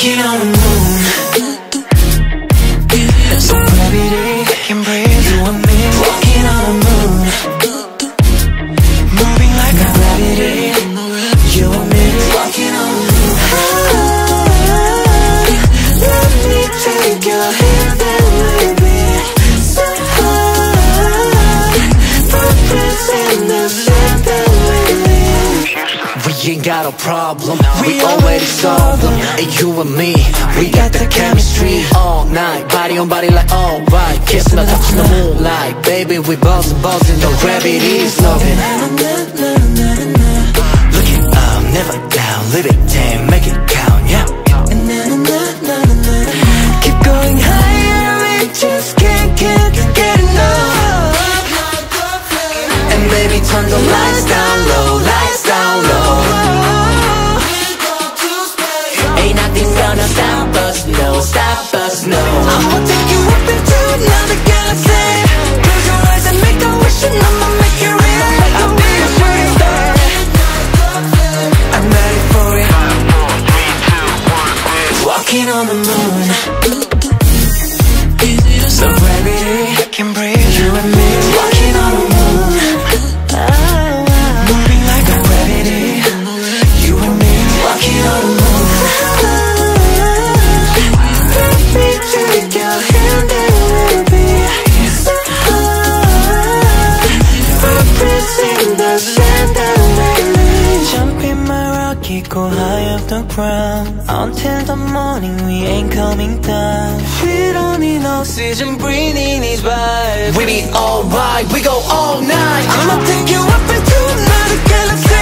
walking on the moon. So gravity can breathe, you and me, walking on the moon. Moving like gravity, you and me, walking on the moon. Let me take your hand and lead me so high. Footprints in the sand that we leave. We ain't got a problem, we already solved them. And you and me, we got the chemistry. All night, body on body like alright. Kissing and touching the moonlight. Baby, we buzzing, buzzing, no gravity's loving. Looking up, never down, live it damn, make it count, yeah. Keep going higher, we just can't get enough. And baby, turn the lights down low, lights down low. Ain't nothing gonna stop us, no, stop us, no. I'ma take you up into another galaxy. Close your eyes and make a wish and I'ma make it real. I'll be a shooting star. I'm ready for it. 5, 4, 3, 2, 1, walking on the moon. So gravity can breathe, you and me, walking on the moon. Moving like a gravity, you and me, walking on the moon. Let me take your hand and we'll be so high. Footprints in the sand that we leave. Jump in my rocket, go high off the ground. Until the morning we ain't coming down. We don't need oxygen, breathing these vibes. We be alright, we go all night. I'ma take you up into another galaxy.